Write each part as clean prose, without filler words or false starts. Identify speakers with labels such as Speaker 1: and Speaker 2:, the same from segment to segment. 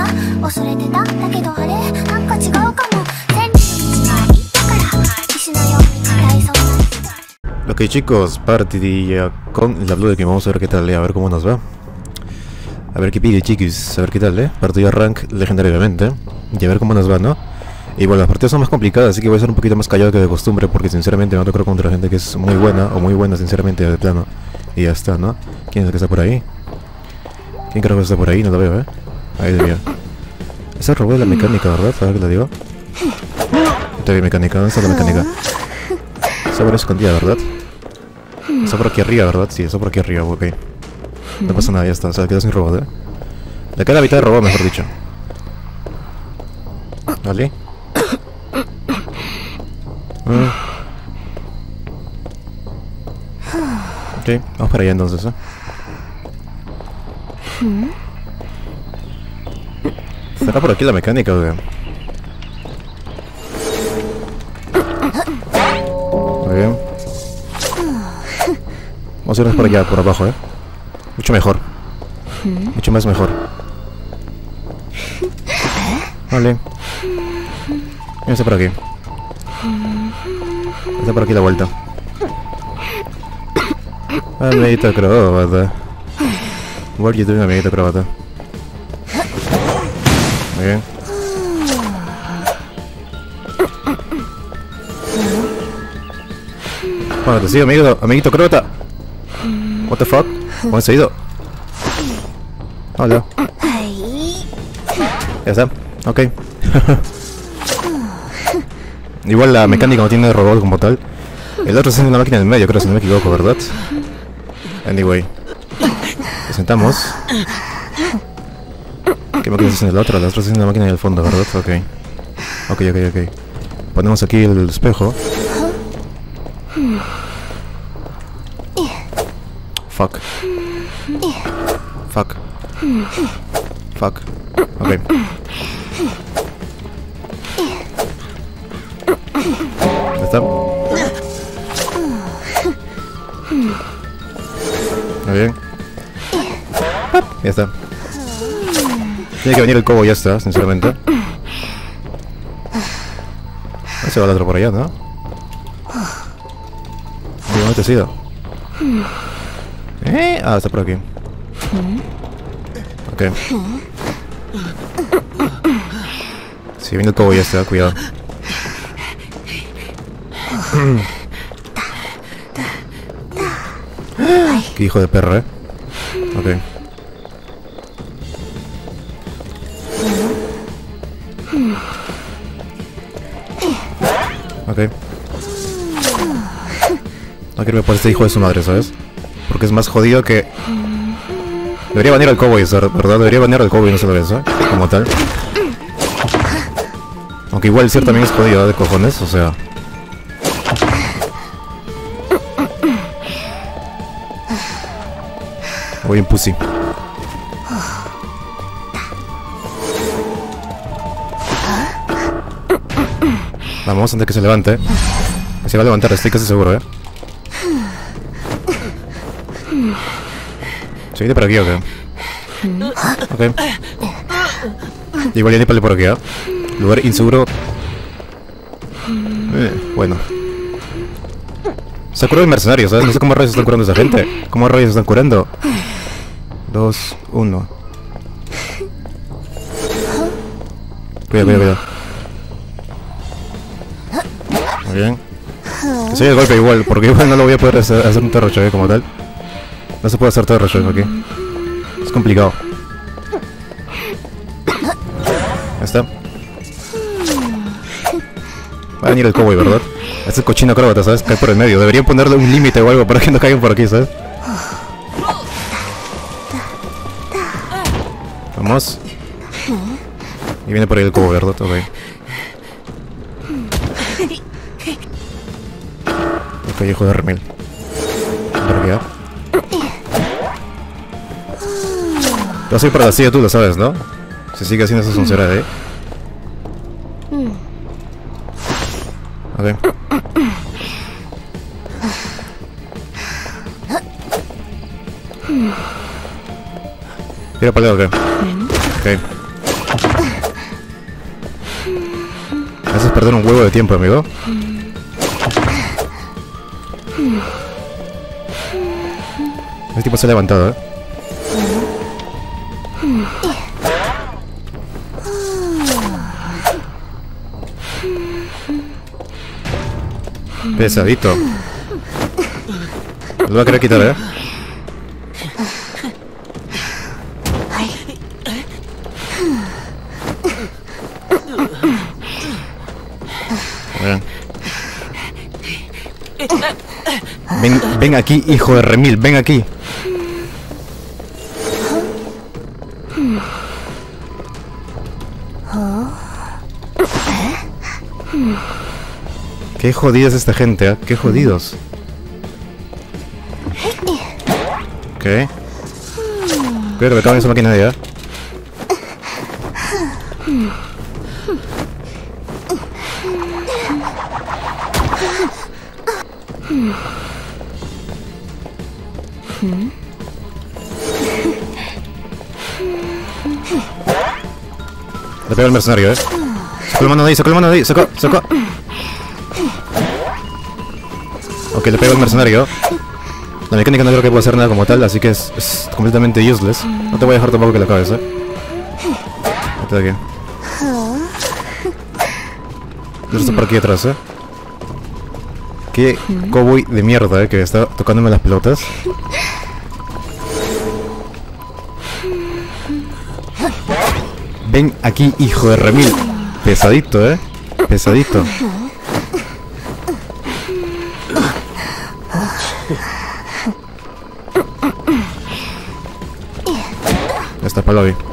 Speaker 1: Ok chicos, partidilla con la Blue que vamos a ver qué tal, a ver cómo nos va. A ver qué pide chicos, a ver qué tal, partida rank legendario obviamente. Y a ver cómo nos va, ¿no? Y bueno, las partidas son más complicadas, así que voy a ser un poquito más callado que de costumbre, porque sinceramente me va a tocar contra gente que es muy buena, o muy buena sinceramente de plano. Y ya está, ¿no? ¿Quién es el que está por ahí? ¿Quién creo que está por ahí? No lo veo, Ahí debía. Ese robó de la mecánica, ¿verdad? ¿Sabes qué le digo? Está bien mecánica, ¿dónde está la mecánica? Está por escondida, ¿verdad? Está por aquí arriba, ¿verdad? Sí, está por aquí arriba, ok. No pasa nada, ya está, o sea, queda sin robot, Le queda la mitad de robot, mejor dicho. ¿Vale? Ok, vamos para allá entonces, ¿Será por aquí la mecánica, Muy bien. Vamos a irnos por allá, por abajo, Mucho mejor. Mucho más mejor. Vale. Está por aquí. Está por aquí la vuelta. Amiguito acróbata. What are you doing, amiguito acróbata? Muy bien. Bueno, te sigo, amiguito acróbata. What the fuck? ¿Cómo has ido? Hola. Ya está. Ok. Igual la mecánica no tiene robot como tal. El otro es una máquina en medio, creo, si no me equivoco, ¿verdad? Anyway. Presentamos. ¿Qué máquina es en el otro? La otra es una máquina en el fondo, ¿verdad? Ok. Ok. Ponemos aquí el espejo. Fuck. Ok. ¿Ya está? Muy bien. Ya está. Tiene que venir el cobo, ya está, sinceramente. No se va el otro por allá, ¿no? ¿Dónde te has ido? Ah, está por aquí. Ok. Si viene el cobo, ya está, cuidado. Qué hijo de perra, Ok. Ok. No quiero irme por este hijo de su madre, ¿sabes? Porque es más jodido que... Debería venir al cowboy, ¿verdad? Debería venir al cowboy, no se lo ves, Como tal. Aunque igual el Sir también es jodido, de cojones, o sea... Voy en pussy. Vamos, antes que se levante. Se va a levantar, estoy casi seguro, ¿Se viene por aquí o qué? Ok. Igual ya ni por aquí, Lugar inseguro. Bueno. Se curó el mercenario, ¿sabes? No sé cómo rayos están curando a esa gente. ¿Cómo rayos están curando? 2, 1. Cuidado. Muy bien. Que se oye el golpe igual, porque igual no lo voy a poder hacer un terrocho, como tal. No se puede hacer terrocho aquí. Es complicado. Ya está. Va a venir el cowboy, ¿verdad? Este cochino acróbata, ¿sabes? Cae por el medio. Deberían ponerle un límite o algo para que no caigan por aquí, ¿sabes? Vamos. Y viene por ahí el cowboy, ¿verdad? Ok. Ok, hijo de remil. Por aquí, Te vas a ir para la silla tú, lo sabes, ¿no? Se sigue haciendo esa soncera, Ok. ¿Tira para el lado o qué? Ok. Eso es perder un huevo de tiempo, amigo. Este tipo se ha levantado, Pesadito. Lo va a querer quitar, Ven aquí, hijo de remil, ven aquí. Qué jodida es esta gente, qué jodidos. Ok. Cuidado que me cago en esa máquina de Le pego al mercenario, Sacó la mano de ahí, sacó la mano de ahí, sacó. Ok, le pego al mercenario. La mecánica no creo que pueda hacer nada como tal, así que es completamente useless. No te voy a dejar tampoco que la acabes, Vete de aquí. Yo estoy por aquí atrás, Qué cowboy de mierda, que está tocándome las pelotas. Ven aquí, hijo de remil. Pesadito, Pesadito. Ya está para lobby.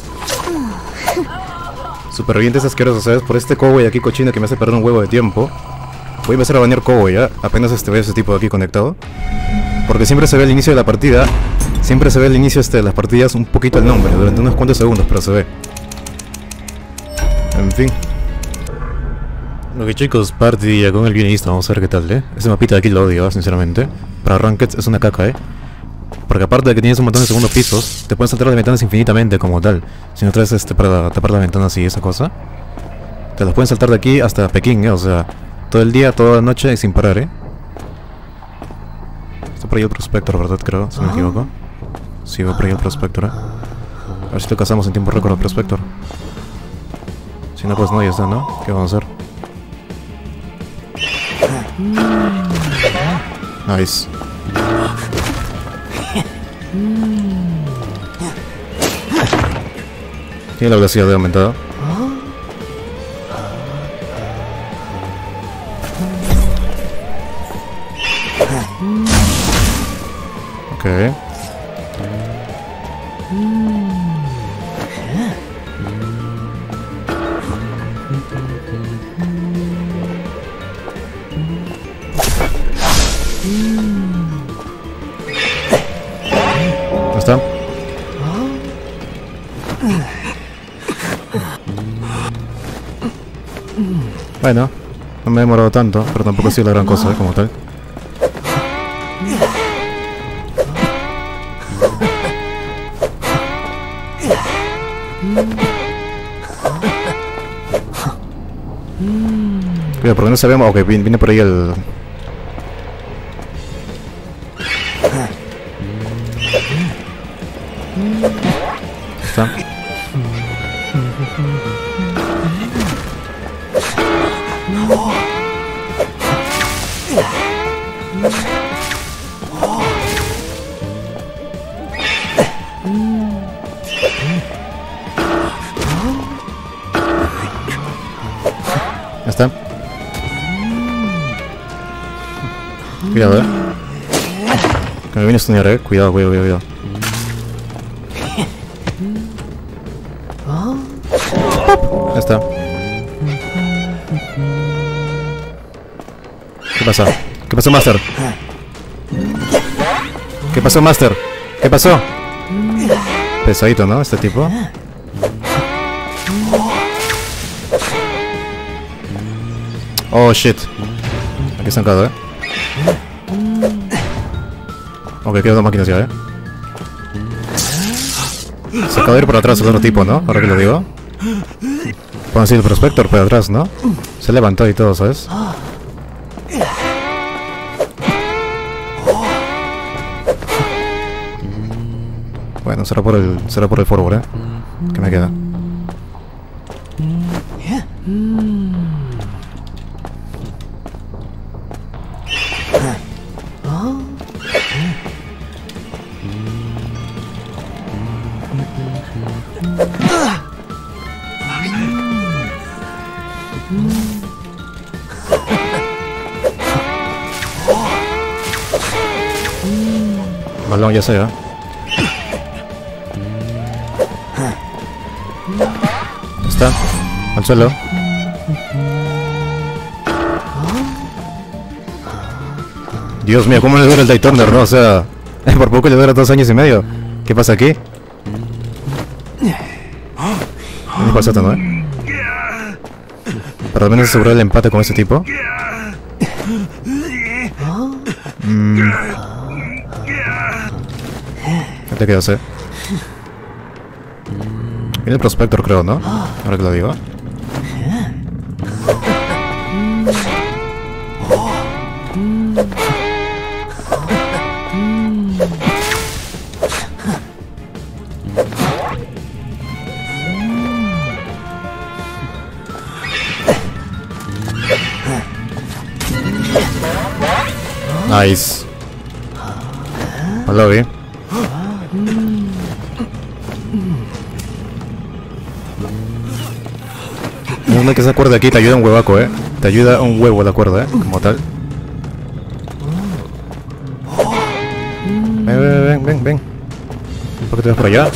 Speaker 1: Supervivientes asquerosos, ¿sabes? Por este cowboy aquí cochino que me hace perder un huevo de tiempo. Voy a empezar a banear cowboy, apenas vea ese tipo de aquí conectado. Porque siempre se ve al inicio de la partida. Siempre se ve al inicio de las partidas un poquito el nombre, durante unos cuantos segundos, pero se ve. En fin. Ok, chicos, partida con el guionista, vamos a ver qué tal, Ese mapita de aquí lo odio, sinceramente. Para Ranked es una caca, Porque aparte de que tienes un montón de segundos pisos, te pueden saltar las ventanas infinitamente como tal. Si no traes para tapar las ventanas y esa cosa, te las pueden saltar de aquí hasta Pekín, o sea, todo el día, toda la noche y sin parar, Está por ahí el Prospector, ¿verdad? Creo, si no me equivoco. Sí, va por ahí el Prospector, A ver si lo cazamos en tiempo récord al Prospector. Si no, pues no, ya está, ¿no? ¿Qué vamos a hacer? Nice. Tiene la velocidad de aumentada. Ok. ¿Dónde está? Bueno, no me he demorado tanto, pero tampoco ha sido la gran cosa, como tal. Cuidado, ¿por qué no sabemos? Ok, viene por ahí el... ¿Está? ¿Ya está? Cuidado, que me viene a stunear, cuidado, cuidado. Ya está. ¿Qué pasa? ¿Qué pasó, Master? ¿Qué pasó, Master? ¿Qué pasó? Pesadito, ¿no? Este tipo. Oh, shit. Aquí están cada, Ok, quedan dos máquinas ya, Se acaba de ir por atrás el otro tipo, ¿no? Ahora que lo digo. Bueno, sí, el Prospector por atrás, ¿no? Se levantó y todo, ¿sabes? Bueno, será por el forward, ¿eh? ¿Qué me queda? Balón, ya sea. Está. Al suelo. Dios mío, ¿cómo le dura el Daytoner, no? O sea, por poco le dura 2 años y medio. ¿Qué pasa aquí? Ni pasata, ¿no? Pero al menos asegurar el empate con ese tipo. ¿Qué te quedas, Viene el Prospector, creo, ¿no? Ahora que lo digo. Nice. Lo vi. Uno que se acuerda aquí te ayuda un huevaco, te ayuda un huevo la cuerda, como tal. Ven. ¿Por qué te vas por allá?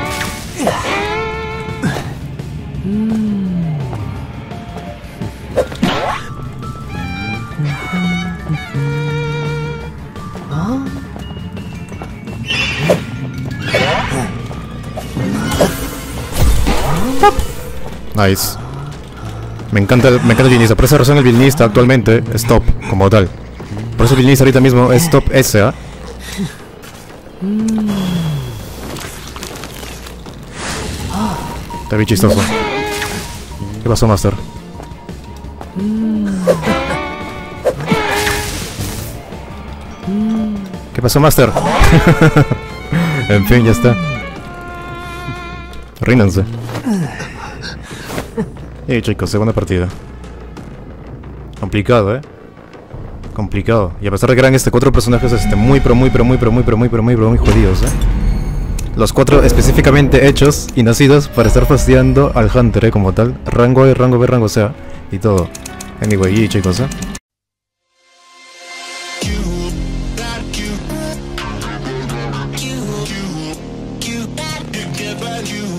Speaker 1: Nice. Me encanta el violinista. Por esa razón el violinista actualmente es top, como tal. Por eso el violinista ahorita mismo es top S, Está bien chistoso. ¿Qué pasó, Master? ¿Qué pasó, Master? En fin, ya está. Rínanse. Y chicos, segunda partida. Complicado, Complicado. Y a pesar de que eran 4 personajes muy jodidos, Los 4 específicamente hechos y nacidos para estar fastidiando al Hunter, como tal. Rango A, rango B, rango C y todo. Anyway, y chicos,
Speaker 2: You